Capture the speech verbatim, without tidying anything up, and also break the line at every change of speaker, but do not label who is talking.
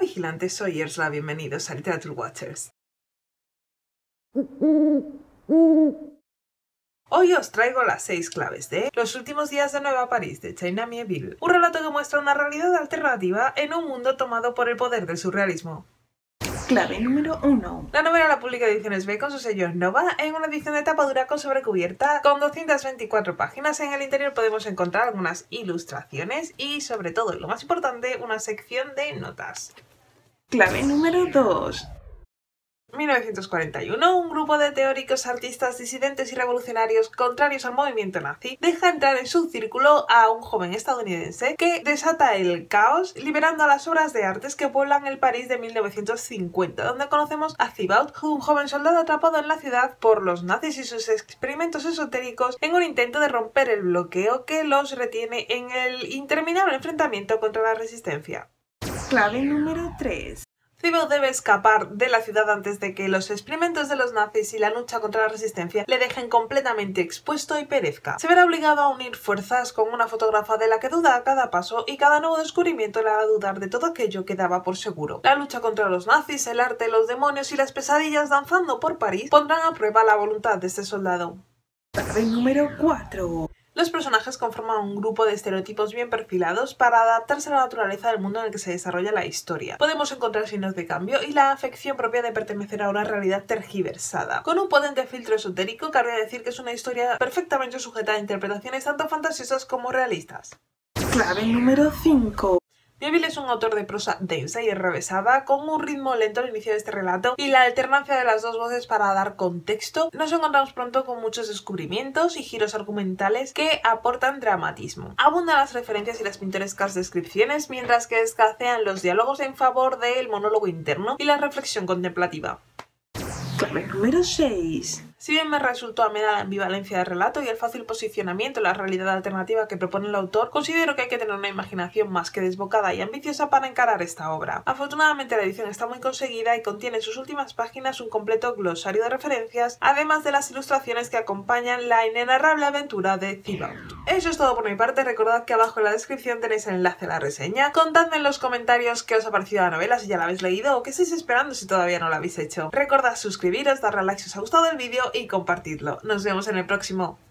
vigilante, soy Ersla, bienvenidos a Literature Watchers. Hoy os traigo las seis claves de Los últimos días de Nueva París de China Miéville, un relato que muestra una realidad alternativa en un mundo tomado por el poder del surrealismo.
Clave número uno.
La novela la publica Ediciones B con su sello Nova en una edición de tapa dura con sobrecubierta con doscientas veinticuatro páginas. En el interior podemos encontrar algunas ilustraciones y, sobre todo, y lo más importante, una sección de notas.
Clave número dos.
mil novecientos cuarenta y uno, un grupo de teóricos, artistas, disidentes y revolucionarios contrarios al movimiento nazi deja entrar en su círculo a un joven estadounidense que desata el caos liberando a las obras de artes que pueblan el París de mil novecientos cincuenta, donde conocemos a Thibaut, un joven soldado atrapado en la ciudad por los nazis y sus experimentos esotéricos en un intento de romper el bloqueo que los retiene en el interminable enfrentamiento contra la resistencia.
Clave número tres.
Thibaut debe escapar de la ciudad antes de que los experimentos de los nazis y la lucha contra la resistencia le dejen completamente expuesto y perezca. Se verá obligado a unir fuerzas con una fotógrafa de la que duda a cada paso, y cada nuevo descubrimiento le hará dudar de todo aquello que daba por seguro. La lucha contra los nazis, el arte, los demonios y las pesadillas danzando por París pondrán a prueba la voluntad de este soldado.
Clave número cuatro.
Los personajes conforman un grupo de estereotipos bien perfilados para adaptarse a la naturaleza del mundo en el que se desarrolla la historia. Podemos encontrar signos de cambio y la afección propia de pertenecer a una realidad tergiversada. Con un potente filtro esotérico, cabría decir que es una historia perfectamente sujeta a interpretaciones tanto fantasiosas como realistas.
Clave número cinco.
Miéville es un autor de prosa densa y enrevesada, con un ritmo lento al inicio de este relato y la alternancia de las dos voces para dar contexto. Nos encontramos pronto con muchos descubrimientos y giros argumentales que aportan dramatismo. Abundan las referencias y las pintorescas descripciones, mientras que escasean los diálogos en favor del monólogo interno y la reflexión contemplativa.
Clave número seis.
Si bien me resultó amena la ambivalencia del relato y el fácil posicionamiento en la realidad alternativa que propone el autor, considero que hay que tener una imaginación más que desbocada y ambiciosa para encarar esta obra. Afortunadamente la edición está muy conseguida y contiene en sus últimas páginas un completo glosario de referencias, además de las ilustraciones que acompañan la inenarrable aventura de Thibaut. Eso es todo por mi parte. Recordad que abajo en la descripción tenéis el enlace a la reseña. Contadme en los comentarios qué os ha parecido la novela, si ya la habéis leído o qué estáis esperando si todavía no la habéis hecho. Recordad suscribiros, darle a like si os ha gustado el vídeo y compartidlo. Nos vemos en el próximo.